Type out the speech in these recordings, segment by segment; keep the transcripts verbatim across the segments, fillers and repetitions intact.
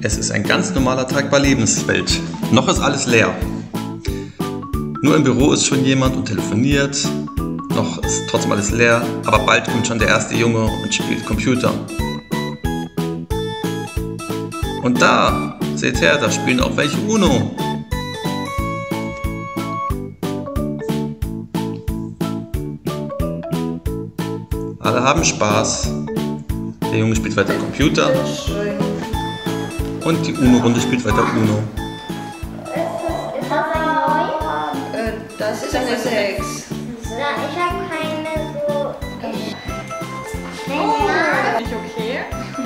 Es ist ein ganz normaler Tag bei Lebenswelt. Noch ist alles leer. Nur im Büro ist schon jemand und telefoniert. Noch ist trotzdem alles leer, aber bald kommt schon der erste Junge und spielt Computer. Und da, seht her, da spielen auch welche Uno. Alle haben Spaß. Der Junge spielt weiter Computer. Und die Uno-Runde spielt weiter Uno. Ist das ein Neu? Äh, das ist eine sechs. Na, ich habe keine so. Ich. Oh, Nein, Nicht okay?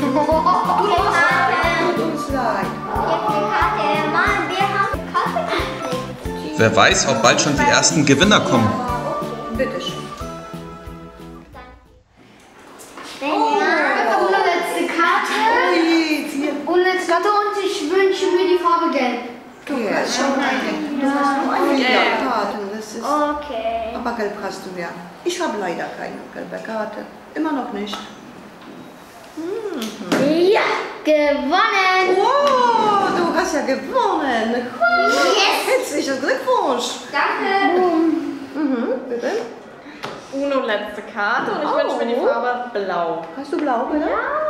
tut uns leid. Karte. Mann, wir haben Karte gekriegt. Wer weiß, ob bald schon die ersten Gewinner kommen. Bitte schön. Letzte Karte. Und letzte Karte und ich wünsche mir die Farbe gelb. Du hast schon eine. Du hast nur eine gelbe Karte. Das ist, Okay. aber gelb hast du ja. Ich habe leider keine gelbe Karte. Immer noch nicht. Ja, gewonnen. Wow, du hast ja gewonnen. Yes. Herzlichen Glückwunsch. Danke. Mhm, bitte. Uno letzte Karte und ich Oh. wünsche mir die Farbe blau. Hast du blau, bitte?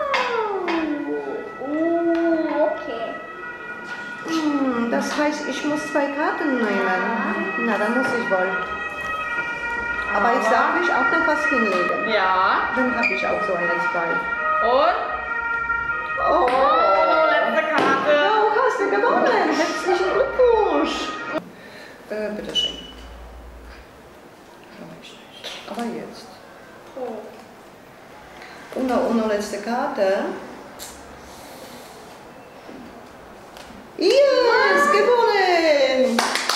Oh, okay. Hm, das heißt, ich muss zwei Karten nehmen. Na, dann muss ich wohl. Aber ich darf mich auch noch was hinlegen. Ja. Dann habe ich auch so eine zwei. Und Oh, Uno letzte Karte. du hast du gewonnen. Herzlichen Glückwunsch. Äh, bitteschön. Aber jetzt. Uno, Uno letzte Karte. Yes, gewonnen!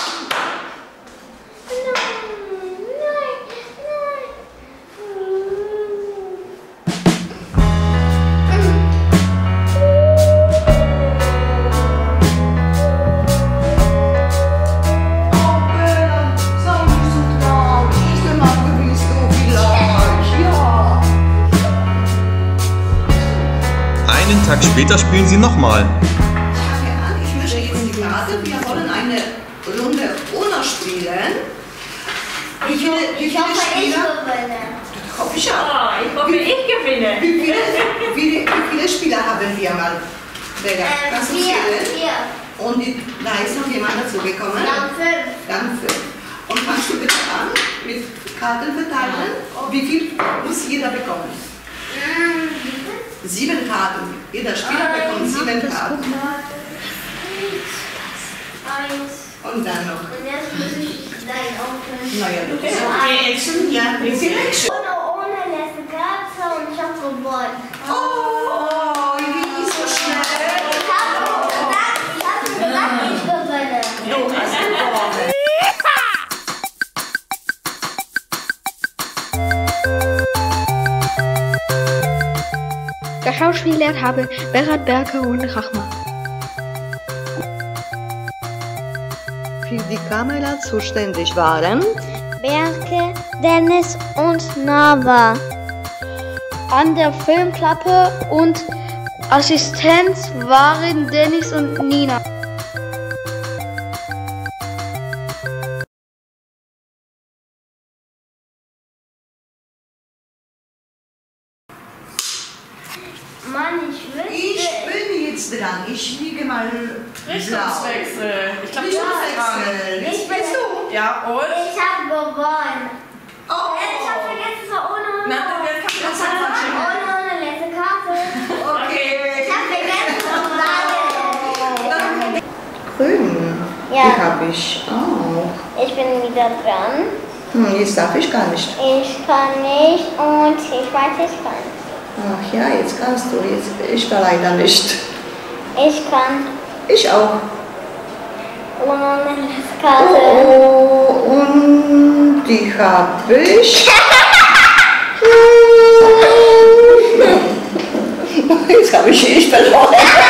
Einen Tag später spielen sie nochmal. Ich möchte jetzt die Karte. Wir wollen eine Runde Uno spielen. Wie viele, wie Ich viele hoffe, ich Spieler? gewinne. Hoffe ich auch. Ah, ich hoffe, ich gewinne. Wie viele, wie, wie viele Spieler haben wir mal? Vega, Äh, kannst du vier, zählen? vier. Und die, da ist noch jemand dazugekommen? Dann fünf. Dann fünf. Und fangst du bitte an mit Karten verteilen? Wie viel muss jeder bekommen? Sieben Karten. Jeder Spieler bekommt sieben Karten. Eins. Und dann noch. Und jetzt muss ich dein aufhören. Naja, du bist Okay, Action, ja. ein bisschen Action. Ohne, ohne letzte Karte und ich hab gewonnen. Oh, wie so schnell. Ich hab gesagt, ich hab gesagt, ich gewinne. Du hast gewonnen. Geschauspielert habe Berat Berke und Rachma. Für die Kamera zuständig waren Berke, Dennis und Nava. An der Filmklappe und Assistenz waren Dennis und Nina. Mann, ich wüsste. Ich bin jetzt dran. Ich liege mal Richtungswechsel. Ich glaube, blau. du bist dran. Richtungswechsel. Ich bin du? Ja, und? Ich hab gewonnen. Oh. Äh, Ich hab vergessen, es war ohne ohne. Na, du, jetzt kannst du das Ohne anschauen. ohne letzte Karte. Okay. Ich hab vergessen zu sagen. Grün. Ja. Die habe ich auch. Ich bin wieder dran. Hm, jetzt darf ich gar nicht. Ich kann nicht und ich weiß, ich kann. Ach ja, jetzt kannst du. Jetzt, ich war leider nicht. Ich kann Ich auch. ohne letzte Karte. Oh, und die habe ich. Jetzt habe ich ich verloren.